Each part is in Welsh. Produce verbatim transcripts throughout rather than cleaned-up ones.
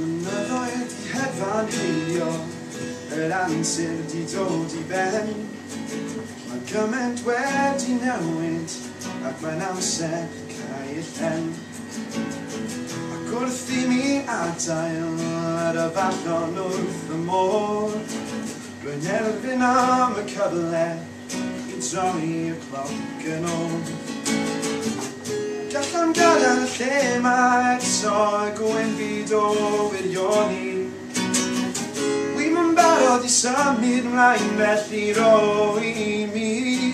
Blynyddoedd di hedfan heilio, yr antur di dod i ben. Mae gymaint wedi newid, ac mae'n amser cael ei llen. Ac wrth i mi adael ar y fallon wrth y môr, rwy'n erbyn am y cyfle i droi y cloc yn ôl. Gallam gadael lle mae eto y gwyn byd o wirioni. Wi'm yn barod i symud mlaen felly ro i mi.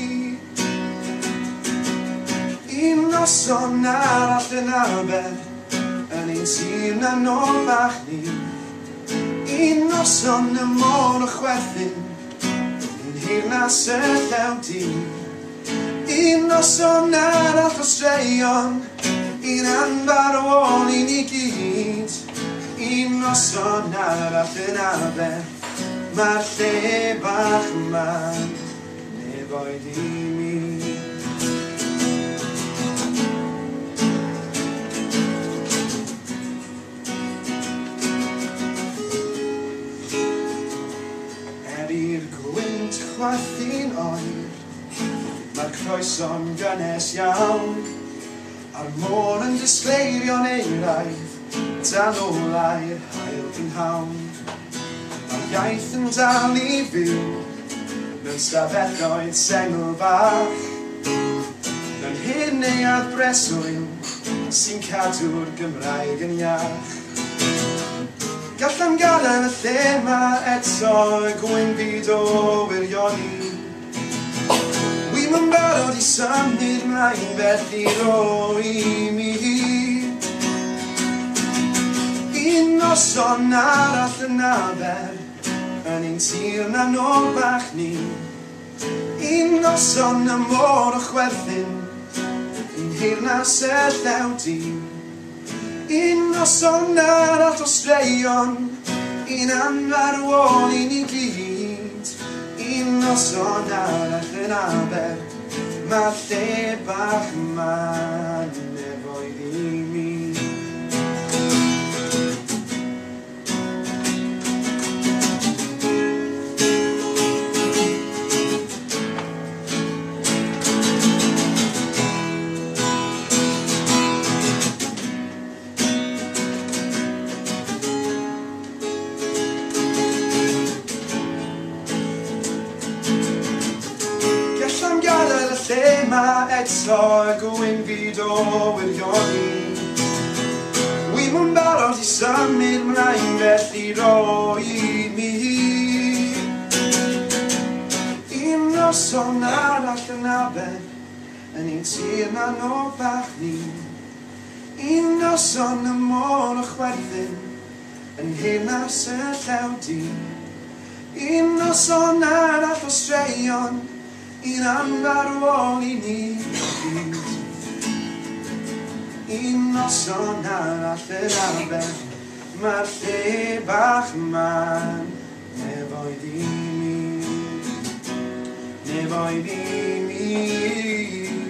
Un noson arall yn aber, yn ein sir na nôl bach ni. Un noson y môr y chwerthin, yn hirnas y llew di. Un noson arall o straeon, un anfar o ôl i ni gyd. Un noson arall yn aber, mae'r lle bach yma'n nefoedd i mi. Er i'r gwynt chwerthin oer, mae'r croeso'n gynnes iawn, a'r môr yn disgleirio'n euraidd, dan olau'r hael prynhawn. Mae'r iaith yn dal i fyw, mewn stafelloedd sengl fach, mewn hyn neuadd breswyl, sy'n cadw'r Gymraeg yn iach. Gallam gadael y lle ma eto y gwyn byd o wirioni. Wi'm yn barod i symud mlaen felly ro i mi. Un noson arall yn aber, yn ein sir na nôl bach ni. Un noson y môr y chwerthin, yn hirnas y llew di. Un noson arall o straeon, un anfar o ôl i ni gyd. Un noson arall yn aber, mae'r lle bach yma'n nefoedd i mi. Gallam gadael y lle ma eto y gwyn byd o wirioni. Wi'm yn barod i symud mlaen felly ro i mi. Un noson arall yn aber, yn ein sir na nôl bach ni. Un noson y môr y chwerthin, yn hirnas y llew di. Un noson arall o straeon, un anfar o ôl i ni gyd. Un noson arall yn aber, mae'r lle bach yma'n nefoedd i mi. Nefoedd i mi.